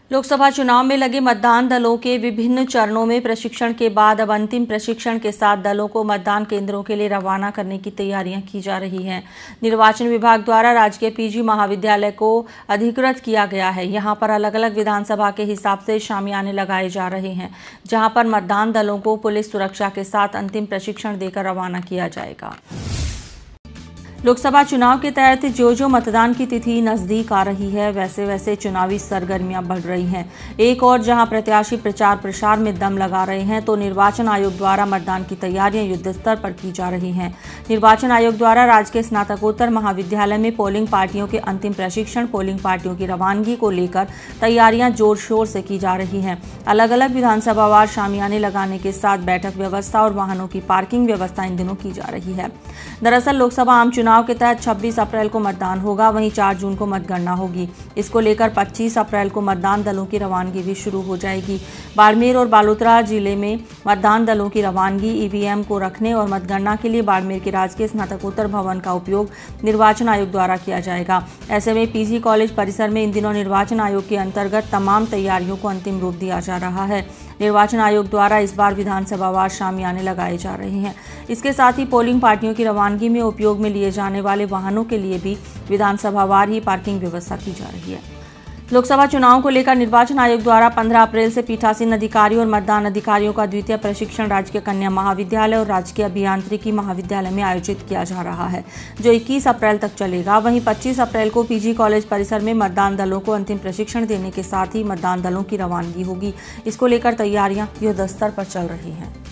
लोकसभा चुनाव में लगे मतदान दलों के विभिन्न चरणों में प्रशिक्षण के बाद अब अंतिम प्रशिक्षण के साथ दलों को मतदान केंद्रों के लिए रवाना करने की तैयारियां की जा रही हैं। निर्वाचन विभाग द्वारा राजकीय पीजी महाविद्यालय को अधिकृत किया गया है। यहां पर अलग अलग विधानसभा के हिसाब से शामियाने लगाए जा रहे हैं, जहां पर मतदान दलों को पुलिस सुरक्षा के साथ अंतिम प्रशिक्षण देकर रवाना किया जाएगा। लोकसभा चुनाव के तहत जो मतदान की तिथि नजदीक आ रही है, वैसे वैसे चुनावी सरगर्मियां बढ़ रही हैं। एक और जहां प्रत्याशी प्रचार प्रसार में दम लगा रहे हैं, तो निर्वाचन आयोग द्वारा मतदान की तैयारियां युद्ध स्तर पर की जा रही हैं। निर्वाचन आयोग द्वारा राजकीय स्नातकोत्तर महाविद्यालय में पोलिंग पार्टियों के अंतिम प्रशिक्षण, पोलिंग पार्टियों की रवानगी को लेकर तैयारियां जोर शोर से की जा रही हैं। अलग अलग विधानसभावार शामियाने लगाने के साथ बैठक व्यवस्था और वाहनों की पार्किंग व्यवस्था इन दिनों की जा रही है। दरअसल लोकसभा आम चुनाव के तहत 26 अप्रैल को मतदान होगा, वहीं 4 जून को मतगणना होगी। इसको लेकर 25 अप्रैल को मतदान दलों की रवानगी भी शुरू हो जाएगी। बाड़मेर और बालोतरा जिले में मतदान दलों की रवानगी ईवीएम को रखने और मतगणना के लिए बाड़मेर के राजकीय स्नातकोत्तर भवन का उपयोग निर्वाचन आयोग द्वारा किया जाएगा। ऐसे में पीजी कॉलेज परिसर में इन दिनों निर्वाचन आयोग के अंतर्गत तमाम तैयारियों को अंतिम रूप दिया जा रहा है। निर्वाचन आयोग द्वारा इस बार विधानसभावार शामियाने लगाए जा रहे हैं। इसके साथ ही पोलिंग पार्टियों की रवानगी में उपयोग में लिए जाने वाले वाहनों के लिए भी विधानसभावार ही पार्किंग व्यवस्था की जा रही है। लोकसभा चुनाव को लेकर निर्वाचन आयोग द्वारा 15 अप्रैल से पीठासीन अधिकारियों और मतदान अधिकारियों का द्वितीय प्रशिक्षण राजकीय कन्या महाविद्यालय और राजकीय अभियांत्रिकी महाविद्यालय में आयोजित किया जा रहा है, जो 21 अप्रैल तक चलेगा। वहीं 25 अप्रैल को पीजी कॉलेज परिसर में मतदान दलों को अंतिम प्रशिक्षण देने के साथ ही मतदान दलों की रवानगी होगी। इसको लेकर तैयारियां युद्ध स्तर पर चल रही हैं।